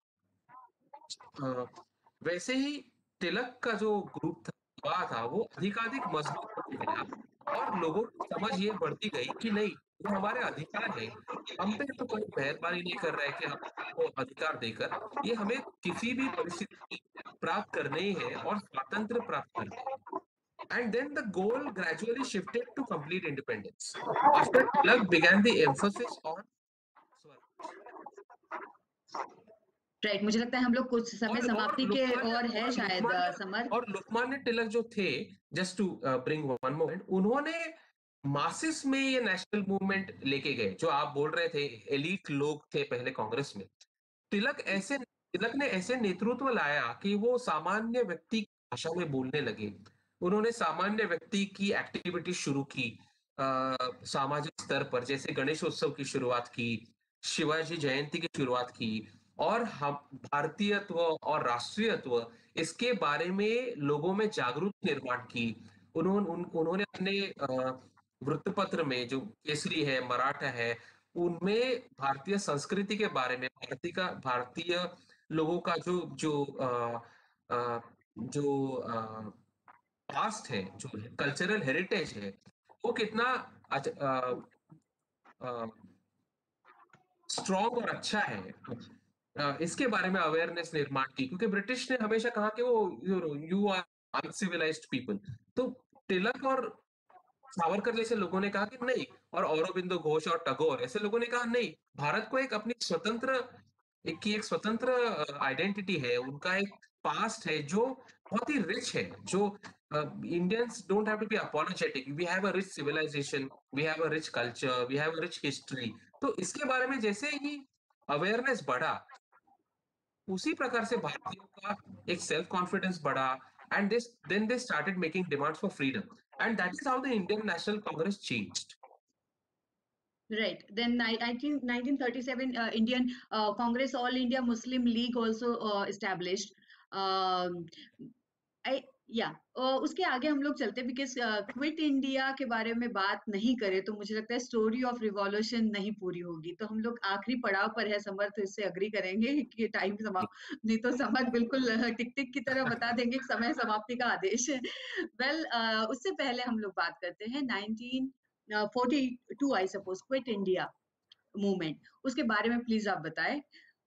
वैसे ही तिलक का जो ग्रुप था वो अधिकाधिक मजबूत होते गया और लोगों की समझ ये बढ़ती गई कि नहीं, वो हमारे अधिकार है, हम पे तो कोई मेहरबानी नहीं कर रहा है कि हमको अधिकार देकर, ये हमें किसी भी परिस्थिति में प्राप्त करने ही है और स्वातंत्र प्राप्त करने हैं। And then the goal gradually shifted to complete independence. After Tilak began the emphasis on right, मुझे लगता है हम लोग कुछ समय समाप्ति के और है शायद समर। और लोकमान्य तिलक जो थे, just to bring one moment, उन्होंने मासिस में ये नेशनल मूवमेंट लेके गए जो आप बोल रहे थे, एलीट लोग थे पहले कांग्रेस में। तिलक ने ऐसे नेतृत्व लाया कि वो सामान्य व्यक्ति की भाषा में बोलने लगे। उन्होंने सामान्य व्यक्ति की एक्टिविटी शुरू की सामाजिक स्तर पर, जैसे गणेशोत्सव की शुरुआत की, शिवाजी जयंती की शुरुआत की, और हम भारतीयत्व और राष्ट्रीयत्व इसके बारे में लोगों में जागरूकता निर्माण की। उन्होंने अपने वृत्तपत्र में जो केसरी है, मराठा है, उनमें भारतीय संस्कृति के बारे में, भारतीय लोगों का जो पास्ट है, जो कल्चरल हेरिटेज है, वो कितना स्ट्रॉन्ग और अच्छा है, इसके बारे में अवेयरनेस निर्माण की। क्योंकि ब्रिटिश ने हमेशा कहा कि वो यू आर अनसिविलाइज्ड पीपल। तो तिलक और सावरकर जैसे लोगों ने कहा कि नहीं, और औरोबिंदो घोष और टैगोर ऐसे लोगों ने कहा नहीं, भारत को एक अपनी एक स्वतंत्र आइडेंटिटी है, उनका एक पास्ट है जो बहुत ही रिच है, जो Indians don't have to be apologetic, we have a rich civilisation, we have a rich culture, we have a rich history. तो इसके बारे में जैसे ही अवेयरनेस बढ़ा, उसी प्रकार से भारतीयों का एक सेल्फ कॉन्फिडेंस बढ़ा, and then they started making demands for freedom, and that is how the Indian National Congress changed. Right. Then 1937 Indian Congress, All India Muslim League also established. उसके आगे हम लोग चलते, बिकॉज क्विट इंडिया के बारे में बात नहीं करें तो मुझे लगता है स्टोरी ऑफ रिवॉल्यूशन नहीं पूरी होगी। तो हम लोग आखिरी पड़ाव पर है, समर तो इससे अग्री करेंगे कि टाइम समाप्त, नहीं तो समर बिल्कुल टिक टिक की तरह बता देंगे समय समाप्ति का आदेश है। वेल उससे पहले हम लोग बात करते हैं 42 I suppose, quit India movement, उसके बारे में प्लीज आप बताएं।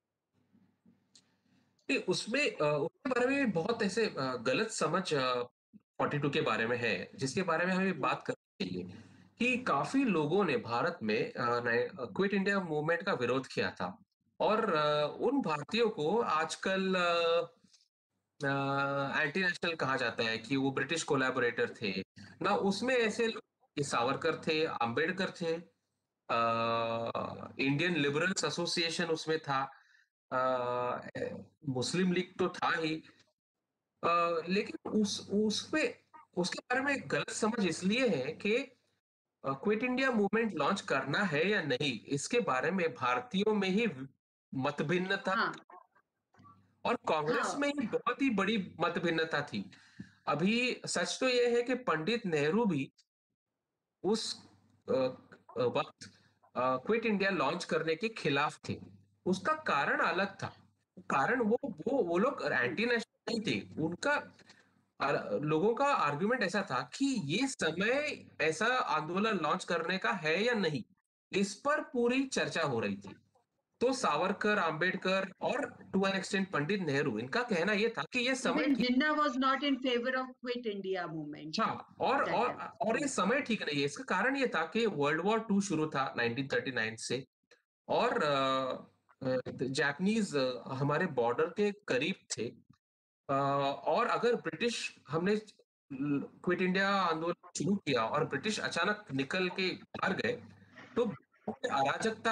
उसके बारे में बहुत ऐसे गलत समझ 42 के बारे में है, जिसके बारे में हमें बात करनी चाहिए कि काफी लोगों ने भारत में क्विट इंडिया मूवमेंट का विरोध किया था। और उन भारतीयों को आजकल एंटी नेशनल कहा जाता है कि वो ब्रिटिश कोलैबोरेटर थे ना। उसमें ऐसे लोग कि सावरकर थे, अंबेडकर थे, इंडियन लिबरल्स एसोसिएशन उसमें था, मुस्लिम लीग तो था ही। लेकिन उसमें उसके बारे में गलत समझ इसलिए है कि क्विट इंडिया मूवमेंट लॉन्च करना है या नहीं, इसके बारे में भारतीयों में ही मतभिन्नता हाँ और कांग्रेस हाँ में ही बहुत ही बड़ी मतभिन्नता थी। अभी सच तो यह है कि पंडित नेहरू भी उस वक्त क्विट इंडिया लॉन्च करने के खिलाफ थे। उसका कारण अलग था। कारण वो लोग एंटी नेशनल नहीं थे। उनका लोगों का आर्गुमेंट ऐसा था कि ये समय ऐसा आंदोलन लॉन्च करने का है या नहीं, इस पर पूरी चर्चा हो रही थी। तो सावरकर, अंबेडकर और to an extent Pandit Nehru, इनका कहना यह था कि ये समय इवन ठीक। Jinnah was not in favour of quit India movement हाँ, और दैट और और ये टाइम। समय ठीक नहीं है। इसका कारण ये था कि वर्ल्ड वॉर टू शुरू था 1939 से, और जापानीज हमारे बॉर्डर के करीब थे। और अगर ब्रिटिश हमने क्विट इंडिया आंदोलन शुरू किया और ब्रिटिश अचानक निकल के बाहर गए, तो अराजकता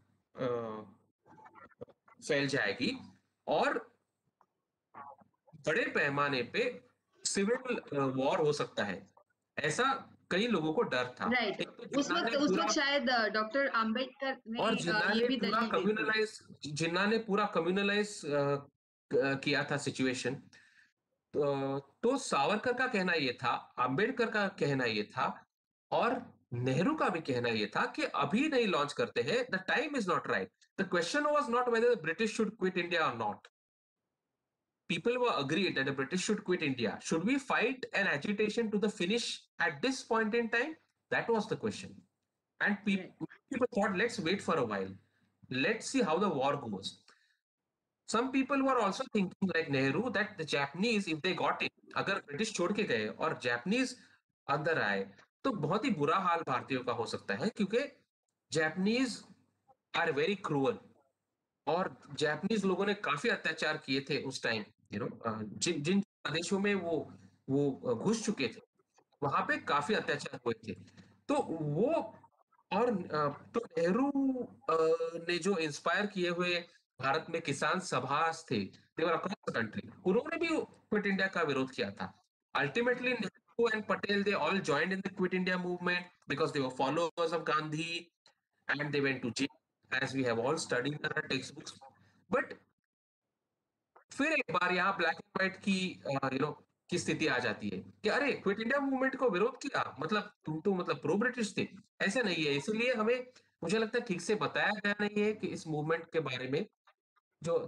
फैल जाएगी और बड़े पैमाने पे सिविल वॉर हो सकता है। ऐसा कई लोगों को डर था। राइट, एक तो जिन्ना ने उस पूरा वक्त शायद डॉक्टर आम्बेडकर ने और जिन्ना ये ने भी पूरा दलील दी थी। कम्युनलाइज जिन्ना ने पूरा कम्युनलाइज किया था सिचुएशन। तो सावरकर का कहना ये था, अंबेडकर का कहना ये था, और नेहरू का भी कहना ये था कि अभी नहीं लॉन्च करते हैं, the time is not right. The question was not whether the British should quit India और not. People were agreed that the British should quit India. Should we fight an agitation to the finish at this point in time? That was the question. And Right. people thought, let's wait for a while. Let's see how the war goes. Some people were also thinking like Nehru that the Japanese, if they got it, अगर British छोड़ के गए और Japanese अंदर आए, तो बहुत ही बुरा हाल भारतीयों का हो सकता है, क्योंकि जापानीज आर वेरी क्रूअल। और जापानीज लोगों ने काफी अत्याचार किए थे उस टाइम। जिन जिन प्रदेशों में वो घुस चुके थे, वहां पे काफी अत्याचार हुए थे। तो वो और तो नेहरू ने जो इंस्पायर किए हुए भारत में किसान सभास थे, देवर अक्रॉस द कंट्री, उन्होंने भी क्विट इंडिया का विरोध किया था। Ultimately Nehru and Patel, they all joined in the quit India movement because they were followers of Gandhi, and they went to jail, as we have all studied in our textbooks. But फिर एक बार यहाँ black and white की की स्थिति आ जाती है कि अरे, क्विट इंडिया मूवमेंट को विरोध किया, मतलब तुम तो मतलब प्रो ब्रिटिश थे। ऐसा नहीं है। इसलिए हमें, मुझे लगता है, ठीक से बताया गया नहीं है कि इस मूवमेंट के बारे में जो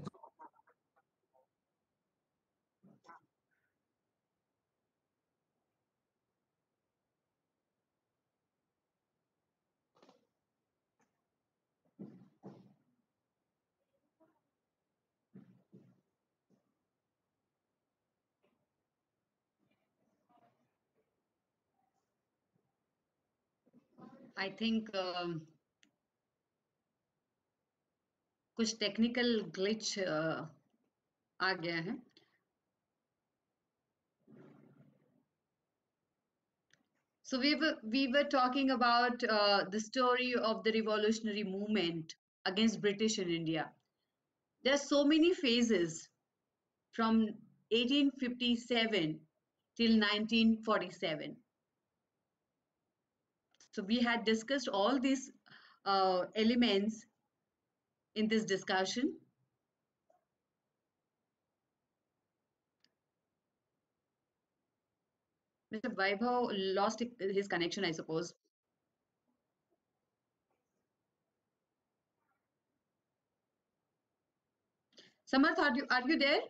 आई थिंक कुछ टेक्निकल ग्लिच आ गया है। So we were talking about the story of the revolutionary movement against British in India. There are so many phases from 1857 till 1947. So we had discussed all these elements in this discussion. Mr. Vaibhav lost his connection, I suppose. Samarth, are you there?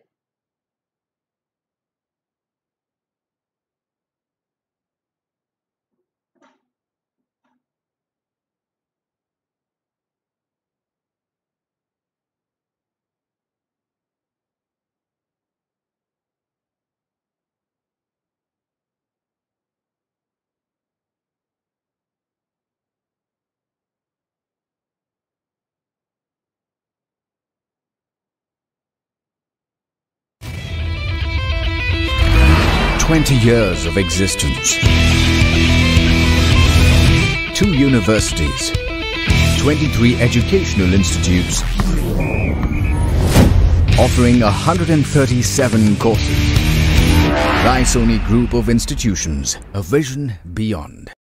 20 years of existence. 2 universities, 23 educational institutes, offering 137 courses. Raisoni Group of Institutions, a vision beyond.